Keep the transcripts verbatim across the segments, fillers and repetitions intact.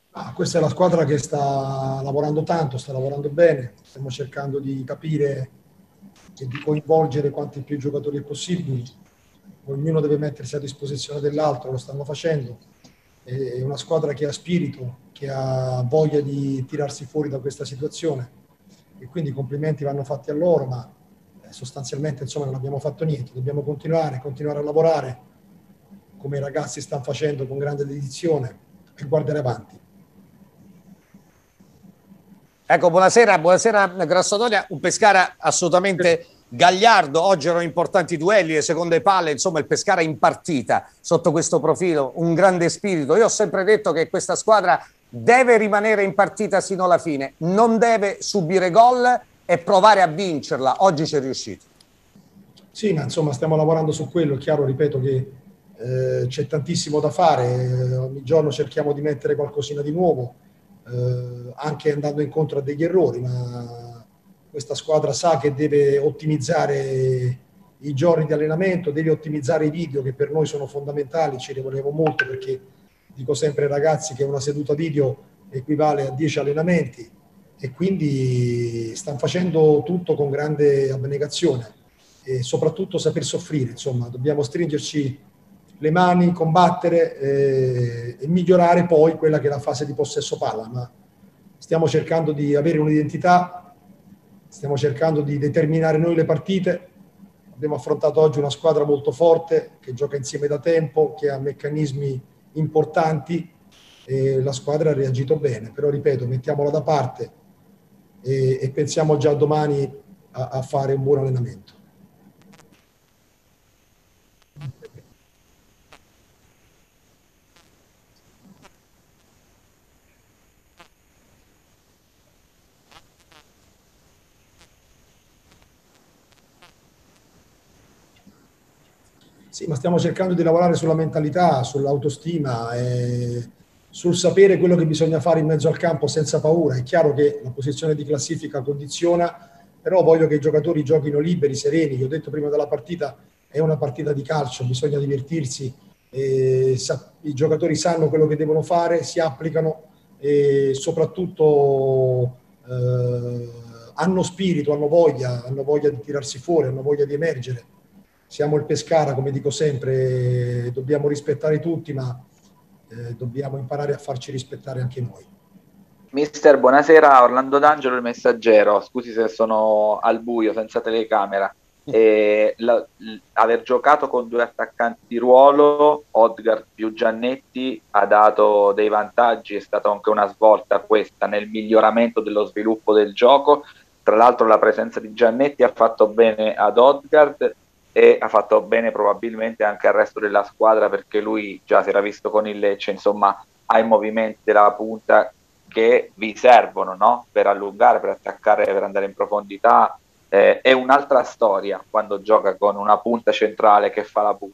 Ah, questa è la squadra che sta lavorando tanto, sta lavorando bene, stiamo cercando di capire e di coinvolgere quanti più giocatori possibili, ognuno deve mettersi a disposizione dell'altro, lo stanno facendo, è una squadra che ha spirito, che ha voglia di tirarsi fuori da questa situazione e quindi i complimenti vanno fatti a loro, ma sostanzialmente insomma non abbiamo fatto niente, dobbiamo continuare, continuare a lavorare come i ragazzi stanno facendo con grande dedizione e guardare avanti. Ecco, buonasera, buonasera Grassadonia, un Pescara assolutamente gagliardo, oggi erano importanti duelli, le seconde palle, insomma il Pescara in partita sotto questo profilo, un grande spirito. Io ho sempre detto che questa squadra deve rimanere in partita sino alla fine, non deve subire gol e provare a vincerla, oggi ci è riuscito. Sì, ma insomma stiamo lavorando su quello, è chiaro, ripeto che eh, c'è tantissimo da fare, eh, ogni giorno cerchiamo di mettere qualcosina di nuovo, eh, anche andando incontro a degli errori, ma questa squadra sa che deve ottimizzare i giorni di allenamento, deve ottimizzare i video che per noi sono fondamentali, ci ne volevo molto perché dico sempre ai ragazzi che una seduta video equivale a dieci allenamenti e quindi stanno facendo tutto con grande abnegazione e soprattutto saper soffrire, insomma, dobbiamo stringerci le mani, combattere eh, e migliorare poi quella che è la fase di possesso palla, ma stiamo cercando di avere un'identità, stiamo cercando di determinare noi le partite, abbiamo affrontato oggi una squadra molto forte che gioca insieme da tempo, che ha meccanismi importanti e la squadra ha reagito bene, però ripeto, mettiamola da parte e, e pensiamo già domani a, a fare un buon allenamento. Sì, ma stiamo cercando di lavorare sulla mentalità, sull'autostima, e sul sapere quello che bisogna fare in mezzo al campo senza paura. È chiaro che la posizione di classifica condiziona, però voglio che i giocatori giochino liberi, sereni. Vi ho detto prima della partita, è una partita di calcio, bisogna divertirsi. E sa- i giocatori sanno quello che devono fare, si applicano e soprattutto eh, hanno spirito, hanno voglia, hanno voglia di tirarsi fuori, hanno voglia di emergere. Siamo il Pescara, come dico sempre, dobbiamo rispettare tutti, ma eh, dobbiamo imparare a farci rispettare anche noi. Mister, buonasera, Orlando D'Angelo, il Messaggero. Scusi se sono al buio, senza telecamera. E la, l- aver giocato con due attaccanti di ruolo, Odgard più Giannetti, ha dato dei vantaggi, è stata anche una svolta questa nel miglioramento dello sviluppo del gioco. Tra l'altro la presenza di Giannetti ha fatto bene ad Odgard e ha fatto bene probabilmente anche al resto della squadra, perché lui già si era visto con il Lecce, insomma, ha i movimenti della punta che vi servono, no? Per allungare, per attaccare, per andare in profondità. Eh, è un'altra storia quando gioca con una punta centrale che fa la punta.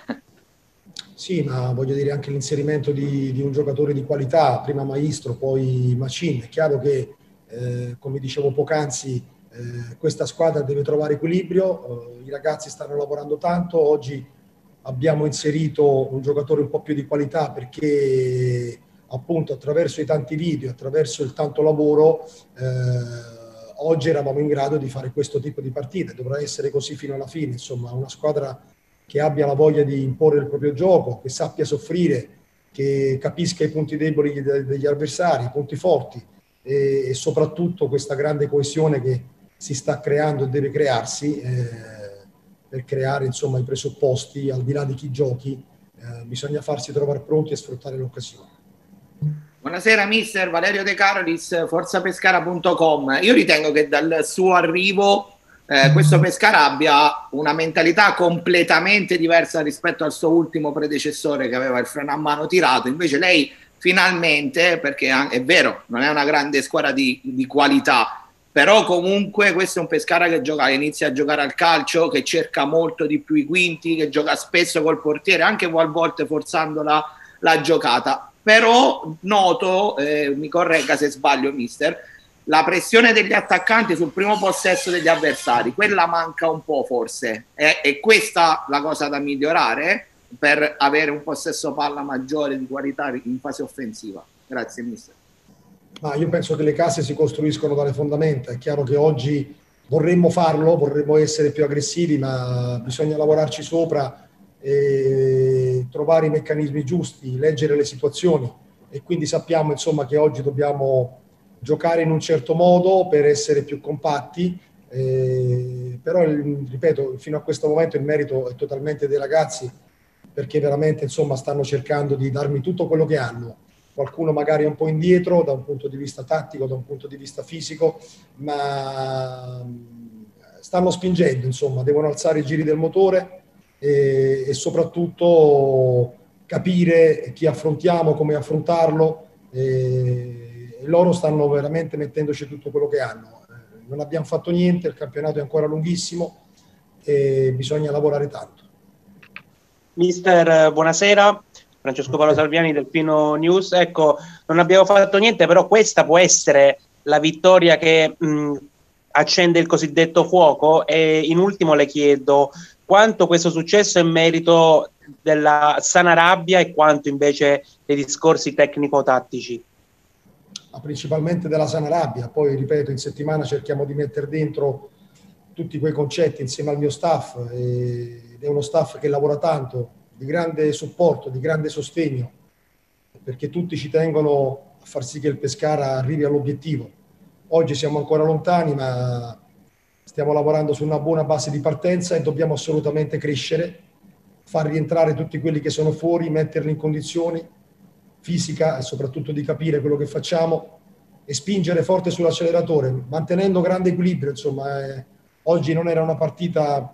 Sì, ma voglio dire anche l'inserimento di, di un giocatore di qualità, prima Maestro, poi Macin. È chiaro che, eh, come dicevo poc'anzi, eh, questa squadra deve trovare equilibrio, eh, i ragazzi stanno lavorando tanto, oggi abbiamo inserito un giocatore un po' più di qualità perché appunto attraverso i tanti video, attraverso il tanto lavoro, eh, oggi eravamo in grado di fare questo tipo di partite, dovrà essere così fino alla fine, insomma una squadra che abbia la voglia di imporre il proprio gioco, che sappia soffrire, che capisca i punti deboli degli avversari, i punti forti e, e soprattutto questa grande coesione che si sta creando e deve crearsi eh, per creare insomma i presupposti, al di là di chi giochi, eh, bisogna farsi trovare pronti e sfruttare l'occasione. Buonasera mister Valerio De Carolis, forza pescara punto com. Io ritengo che dal suo arrivo eh, questo Pescara abbia una mentalità completamente diversa rispetto al suo ultimo predecessore che aveva il freno a mano tirato. Invece lei finalmente, perché è vero, non è una grande squadra di, di qualità, però comunque questo è un Pescara che gioca, inizia a giocare al calcio, che cerca molto di più i quinti, che gioca spesso col portiere, anche a volte forzando la, la giocata. Però noto, eh, mi corregga se sbaglio mister, la pressione degli attaccanti sul primo possesso degli avversari, quella manca un po' forse, è, è questa la cosa da migliorare per avere un possesso palla maggiore di qualità in fase offensiva? Grazie mister. Ma io penso che le case si costruiscono dalle fondamenta. È chiaro che oggi vorremmo farlo, vorremmo essere più aggressivi, ma bisogna lavorarci sopra e trovare i meccanismi giusti, leggere le situazioni, e quindi sappiamo insomma che oggi dobbiamo giocare in un certo modo per essere più compatti, eh, però ripeto, fino a questo momento il merito è totalmente dei ragazzi, perché veramente insomma stanno cercando di darmi tutto quello che hanno. Qualcuno magari è un po' indietro da un punto di vista tattico, da un punto di vista fisico, ma stanno spingendo, insomma, devono alzare i giri del motore e, e soprattutto capire chi affrontiamo, come affrontarlo, e, e loro stanno veramente mettendoci tutto quello che hanno. Non abbiamo fatto niente, il campionato è ancora lunghissimo e bisogna lavorare tanto. Mister, buonasera. Francesco Paolo Salviani del Pino News. Ecco, non abbiamo fatto niente, però questa può essere la vittoria che mh, accende il cosiddetto fuoco. E in ultimo le chiedo quanto questo successo è merito della sana rabbia e quanto invece dei discorsi tecnico-tattici. Principalmente della sana rabbia. Poi ripeto, in settimana cerchiamo di mettere dentro tutti quei concetti insieme al mio staff, ed è uno staff che lavora tanto, di grande supporto, di grande sostegno, perché tutti ci tengono a far sì che il Pescara arrivi all'obiettivo. Oggi siamo ancora lontani, ma stiamo lavorando su una buona base di partenza e dobbiamo assolutamente crescere, far rientrare tutti quelli che sono fuori, metterli in condizioni fisica e soprattutto di capire quello che facciamo e spingere forte sull'acceleratore, mantenendo grande equilibrio. Insomma, eh, oggi non era una partita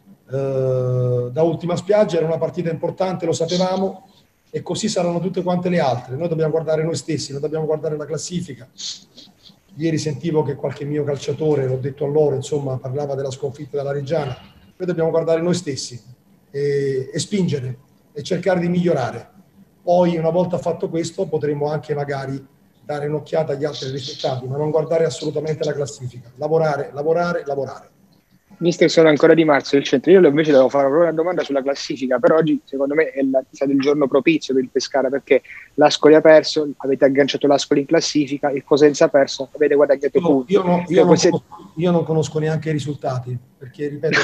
eh, da ultima spiaggia, era una partita importante, lo sapevamo, e così saranno tutte quante le altre. Noi dobbiamo guardare noi stessi, non dobbiamo guardare la classifica. Ieri sentivo che qualche mio calciatore, l'ho detto a loro, insomma, parlava della sconfitta della Reggiana. Noi dobbiamo guardare noi stessi e, e spingere e cercare di migliorare. Poi, una volta fatto questo, potremo anche magari dare un'occhiata agli altri risultati, ma non guardare assolutamente la classifica. Lavorare, lavorare, lavorare. Mister, sono ancora Di Marzio del centro. Io invece devo fare una domanda sulla classifica, però oggi secondo me è la, stato il giorno propizio per il Pescara, perché l'Ascoli ha perso, avete agganciato l'Ascoli in classifica, il Cosenza ha perso, avete guadagnato punti. Io, no, io, non conosco, io non conosco neanche i risultati, perché ripeto,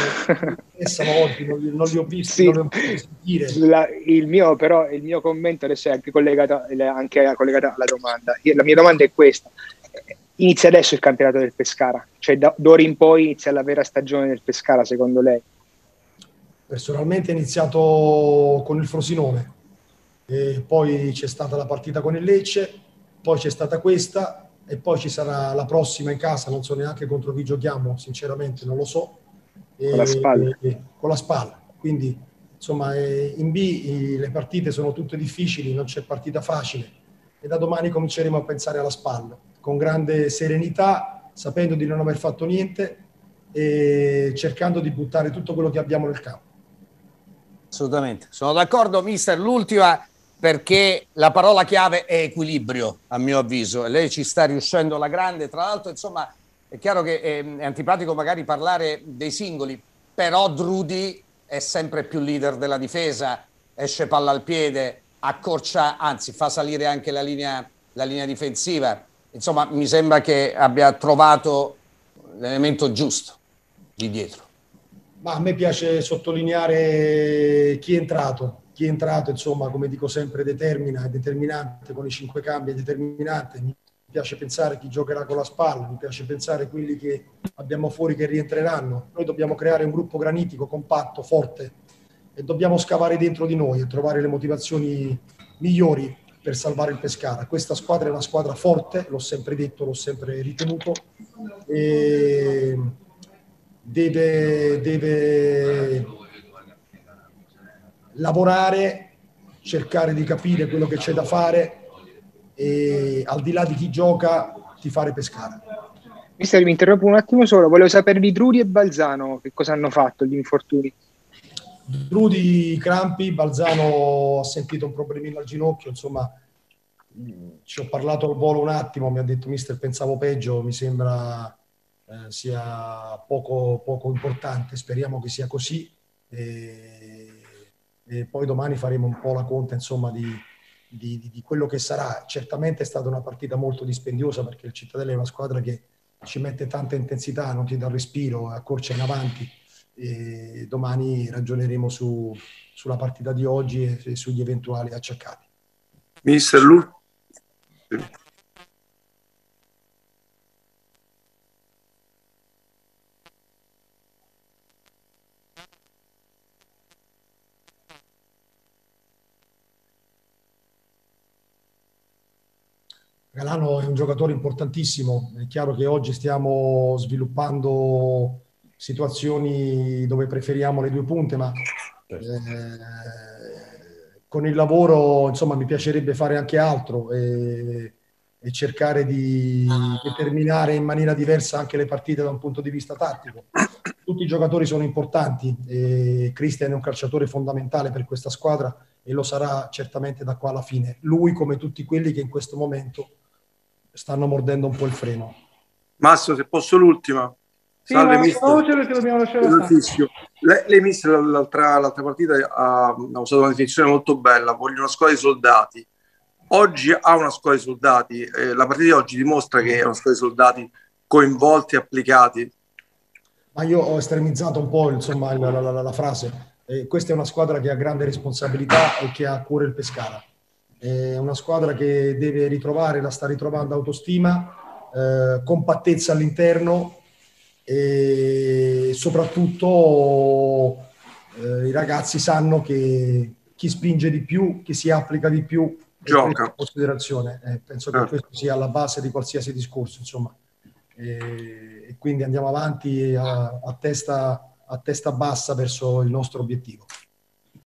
oggi non, non li ho visti, sì, non li ho visti sentire. La, il mio, però, il mio commento adesso è anche collegato, anche collegato alla domanda. Io, la mia domanda è questa. Inizia adesso il campionato del Pescara, cioè da d'ora in poi inizia la vera stagione del Pescara, secondo lei? Personalmente è iniziato con il Frosinone, e poi c'è stata la partita con il Lecce, poi c'è stata questa e poi ci sarà la prossima in casa, non so neanche contro chi giochiamo, sinceramente non lo so, con e, la spalla. E, con la spalla, quindi insomma in B le partite sono tutte difficili, non c'è partita facile e da domani cominceremo a pensare alla spalla, con grande serenità, sapendo di non aver fatto niente e cercando di buttare tutto quello che abbiamo nel campo. Assolutamente, sono d'accordo, mister. L'ultima, perché la parola chiave è equilibrio, a mio avviso, e lei ci sta riuscendo alla grande. Tra l'altro, insomma, è chiaro che è antipatico magari parlare dei singoli, però Drudi è sempre più leader della difesa, esce palla al piede, accorcia, anzi fa salire anche la linea, la linea difensiva. Insomma, mi sembra che abbia trovato l'elemento giusto di dietro. Ma a me piace sottolineare chi è entrato. Chi è entrato, insomma, come dico sempre, determina, è determinante, con i cinque cambi è determinante. Mi piace pensare chi giocherà con la spalla, mi piace pensare quelli che abbiamo fuori che rientreranno. Noi dobbiamo creare un gruppo granitico, compatto, forte, e dobbiamo scavare dentro di noi e trovare le motivazioni migliori per salvare il Pescara. Questa squadra è una squadra forte, l'ho sempre detto, l'ho sempre ritenuto, e deve, deve lavorare, cercare di capire quello che c'è da fare e al di là di chi gioca tifare Pescara. Mister, mi interrompo un attimo solo, volevo sapere di Drudi e Balzano che cosa hanno fatto gli infortuni. Drudi crampi, Balzano ha sentito un problemino al ginocchio, insomma ci ho parlato al volo un attimo, mi ha detto mister pensavo peggio, mi sembra eh, sia poco, poco importante, speriamo che sia così e, e poi domani faremo un po' la conta insomma di, di, di, di quello che sarà. Certamente è stata una partita molto dispendiosa, perché il Cittadella è una squadra che ci mette tanta intensità, non ti dà respiro, accorcia in avanti, e domani ragioneremo su, sulla partita di oggi e, e sugli eventuali acciaccati. Mister Lu. Galano è un giocatore importantissimo, è chiaro che oggi stiamo sviluppando situazioni dove preferiamo le due punte, ma eh, con il lavoro, insomma, mi piacerebbe fare anche altro e, e cercare di determinare in maniera diversa anche le partite da un punto di vista tattico. Tutti i giocatori sono importanti e Cristian è un calciatore fondamentale per questa squadra e lo sarà certamente da qua alla fine. Lui, come tutti quelli che in questo momento stanno mordendo un po' il freno. Massimo, se posso l'ultima. Sì, Salve, ma mister. che dobbiamo lasciare lei, lei mister, l'altra, l'altra partita ha, ha usato una definizione molto bella, voglio una squadra di soldati. Oggi ha una squadra di soldati, eh, la partita di oggi dimostra che è una squadra di soldati coinvolti, applicati. Ma io ho estremizzato un po', insomma, la, la, la, la frase. Eh, questa è una squadra che ha grande responsabilità e che ha a cuore il Pescara. È una squadra che deve ritrovare, la sta ritrovando autostima, eh, compattezza all'interno e soprattutto eh, i ragazzi sanno che chi spinge di più, chi si applica di più, gioca. In considerazione. Eh, penso che eh. questo sia alla base di qualsiasi discorso, insomma. E, e quindi andiamo avanti a, a, testa, a testa bassa verso il nostro obiettivo.